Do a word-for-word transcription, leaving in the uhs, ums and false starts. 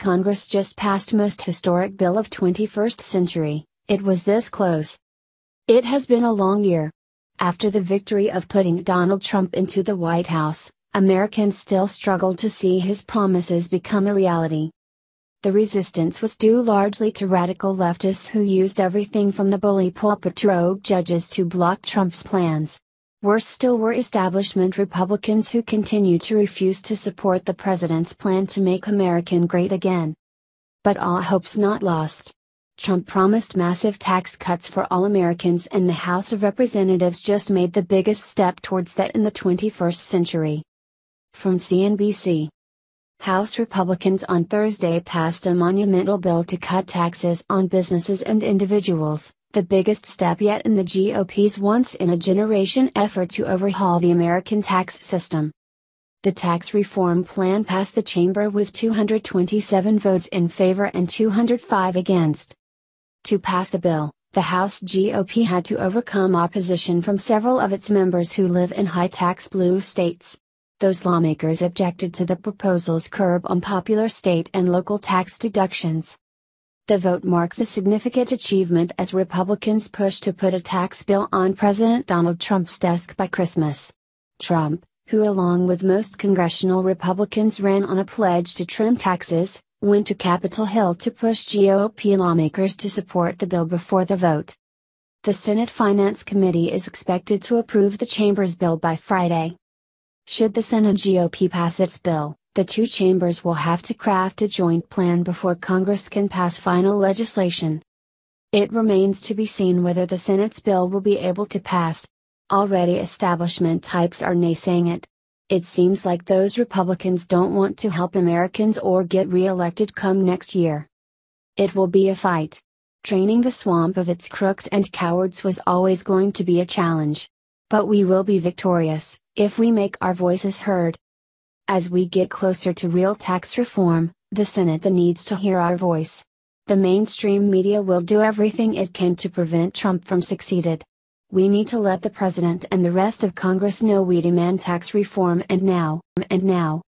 Congress just passed most historic bill of twenty-first century, it was this close. It has been a long year. After the victory of putting Donald Trump into the White House, Americans still struggled to see his promises become a reality. The resistance was due largely to radical leftists who used everything from the bully pulpit to rogue judges to block Trump's plans. Worse still were establishment Republicans who continued to refuse to support the president's plan to make America great again. But all hope's not lost. Trump promised massive tax cuts for all Americans, and the House of Representatives just made the biggest step towards that in the twenty-first century. From C N B C. House Republicans on Thursday passed a monumental bill to cut taxes on businesses and individuals, the biggest step yet in the G O P's once-in-a-generation effort to overhaul the American tax system. The tax reform plan passed the chamber with two hundred twenty-seven votes in favor and two hundred five against. To pass the bill, the House G O P had to overcome opposition from several of its members who live in high-tax blue states. Those lawmakers objected to the proposal's curb on popular state and local tax deductions. The vote marks a significant achievement as Republicans push to put a tax bill on President Donald Trump's desk by Christmas. Trump, who along with most congressional Republicans ran on a pledge to trim taxes, went to Capitol Hill to push G O P lawmakers to support the bill before the vote. The Senate Finance Committee is expected to approve the chamber's bill by Friday. Should the Senate G O P pass its bill, the two chambers will have to craft a joint plan before Congress can pass final legislation. It remains to be seen whether the Senate's bill will be able to pass. Already establishment types are naysaying it. It seems like those Republicans don't want to help Americans or get re-elected come next year. It will be a fight. Draining the swamp of its crooks and cowards was always going to be a challenge. But we will be victorious, if we make our voices heard. As we get closer to real tax reform, the Senate needs to hear our voice. The mainstream media will do everything it can to prevent Trump from succeeding. We need to let the president and the rest of Congress know we demand tax reform and now, and now.